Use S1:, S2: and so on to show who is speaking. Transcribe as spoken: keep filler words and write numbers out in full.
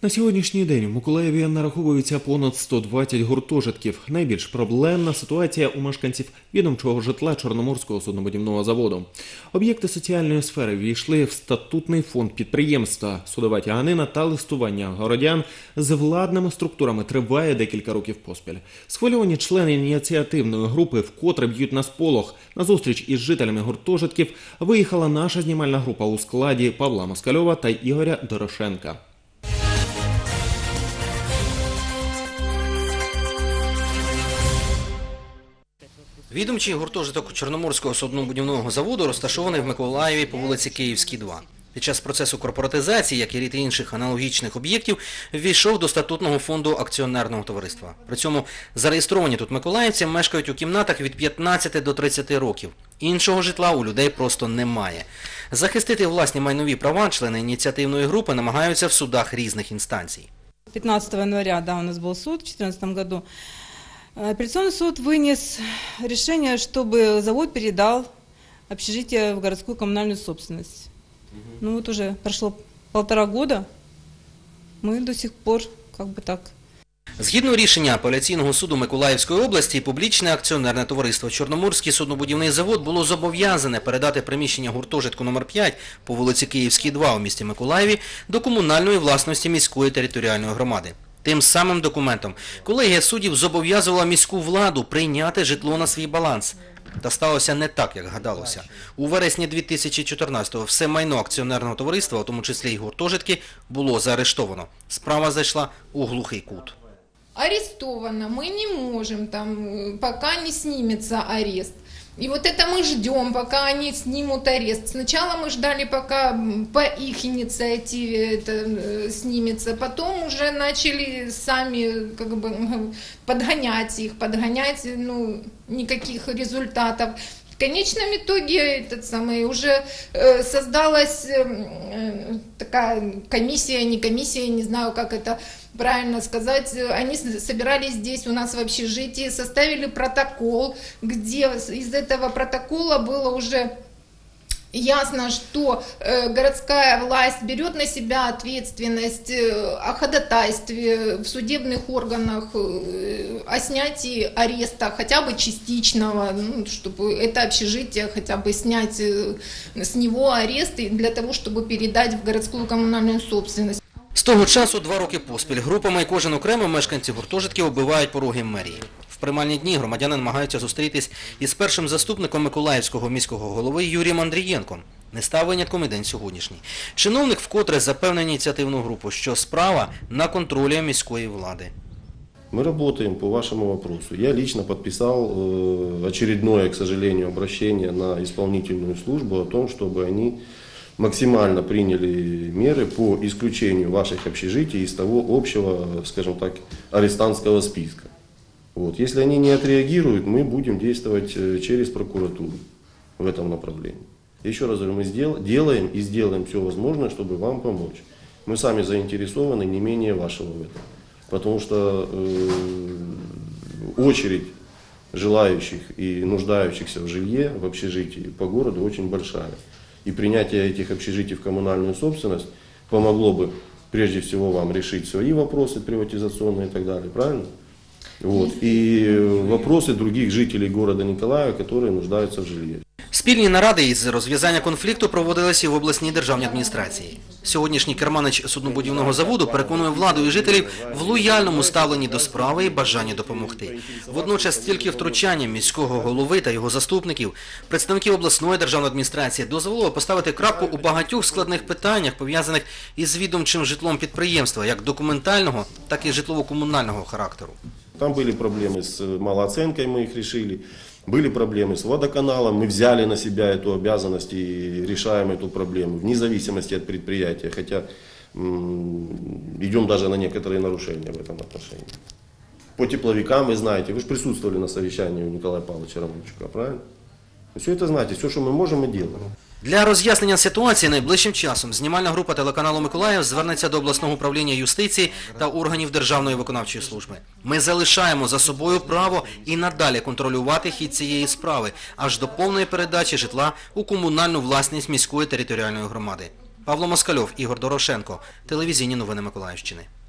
S1: На сьогоднішній день у Миколаєві нараховується понад сто двадцять гуртожитків. Найбільш проблемна ситуація у мешканців відомчого житла Чорноморського суднобудівного заводу. Об'єкти соціальної сфери ввійшли в статутний фонд підприємства. Судова тяганина та листування городян з владними структурами триває декілька років поспіль. Схвильовані члени ініціативної групи вкотре б'ють на сполох. На зустріч із жителями гуртожитків виїхала наша знімальна група у складі Павла Москальова та Ігоря Дорошенка.
S2: Відомчий гуртожиток Чорноморського суднобудівного заводу розташований в Миколаєві по вулиці Київській, два. Під час процесу корпоратизації, як і ряд інших аналогічних об'єктів, ввійшов до статутного фонду акціонерного товариства. При цьому зареєстровані тут миколаївці мешкають у кімнатах від п'ятнадцяти до тридцяти років. Іншого житла у людей просто немає. Захистити власні майнові права члени ініціативної групи намагаються в судах різних інстанцій.
S3: пятнадцатого января, да, у нас был суд в две тысячи четырнадцатом году. Апелляционный суд вынес решение, чтобы завод передал общежитие в городскую коммунальную собственность. Ну вот уже прошло полтора года, мы до сих пор как бы так.
S2: Згідно рішення апеляційного суду Миколаївської області, публічне акціонерне товариство «Чорноморський суднобудівний завод» було зобов'язане передати приміщення гуртожитку номер п'ять по вулиці Київській, два у місті Миколаєві до комунальної власності міської територіальної громади. Тим самим документом колегія суддів зобов'язувала міську владу прийняти житло на свій баланс. Та сталося не так, як гадалося. У вересні дві тисячі чотирнадцятого все майно акціонерного товариства, у тому числі й гуртожитки, було заарештовано. Справа зайшла у глухий кут.
S4: Арестовано, мы не можем, там, пока не снимется арест. И вот это мы ждем, пока они снимут арест. Сначала мы ждали, пока по их инициативе это снимется, потом уже начали сами как бы подгонять их, подгонять, ну, никаких результатов. В конечном итоге этот самый, уже э, создалась э, такая комиссия, не комиссия, не знаю, как это правильно сказать. Они собирались здесь у нас в общежитии, составили протокол, где из этого протокола было уже ясно, что э, городская власть берет на себя ответственность э, о ходатайстве в судебных органах, э, о снятии ареста, хотя бы частичного, ну, чтобы это общежитие хотя бы снять э, с него арест для того, чтобы передать в городскую коммунальную собственность.
S2: З того часу два роки поспіль групами і кожен окремо мешканці гуртожитків оббивають пороги мерії. В приймальні дні громадяни намагаються зустрітись із першим заступником Миколаївського міського голови Юрієм Андрієнком. Не став винятком і день сьогоднішній. Чиновник вкотре запевнив ініціативну групу, що справа на контролі міської влади.
S5: Мы работаем по вашему вопросу. Я лично подписал очередное, к сожалению, обращение на исполнительную службу о том, чтобы они максимально приняли меры по исключению ваших общежитий из того общего, скажем так, арестантского списка. Вот. Если они не отреагируют, мы будем действовать через прокуратуру в этом направлении. Еще раз говорю, мы сдел, делаем и сделаем все возможное, чтобы вам помочь. Мы сами заинтересованы не менее вашего в этом. Потому что э, очередь желающих и нуждающихся в жилье, в общежитии по городу очень большая. И принятие этих общежитий в коммунальную собственность помогло бы прежде всего вам решить свои вопросы приватизационные и так далее, правильно? Вот. И вопросы других жителей города Николаева, которые нуждаются в жилье.
S2: Спільні наради із розв'язання конфлікту проводилися в обласній державній адміністрації. Сьогоднішній керманич суднобудівного заводу переконує владу і жителів в лояльному ставленні до справи і бажанні допомогти. Водночас тільки втручання міського голови та його заступників, представників обласної державної адміністрації дозволило поставити крапку у багатьох складних питаннях, пов'язаних із відомчим житлом підприємства, як документального, так і житлово-комунального характеру.
S5: Там были проблемы с малооценкой, мы их решили. Были проблемы с водоканалом, мы взяли на себя эту обязанность и решаем эту проблему, вне зависимости от предприятия, хотя м, идем даже на некоторые нарушения в этом отношении. По тепловикам, вы знаете, вы же присутствовали на совещании у Николая Павловича Романчука, правильно? Вы все это знаете, все, что мы можем, мы делаем.
S2: Для роз'яснення ситуації найближчим часом знімальна група телеканалу «Миколаїв» звернеться до обласного управління юстиції та органів Державної виконавчої служби. Ми залишаємо за собою право і надалі контролювати хід цієї справи, аж до повної передачі житла у комунальну власність міської територіальної громади. Павло Москальов, Ігор Дорошенко. Телевізійні новини Миколаївщини.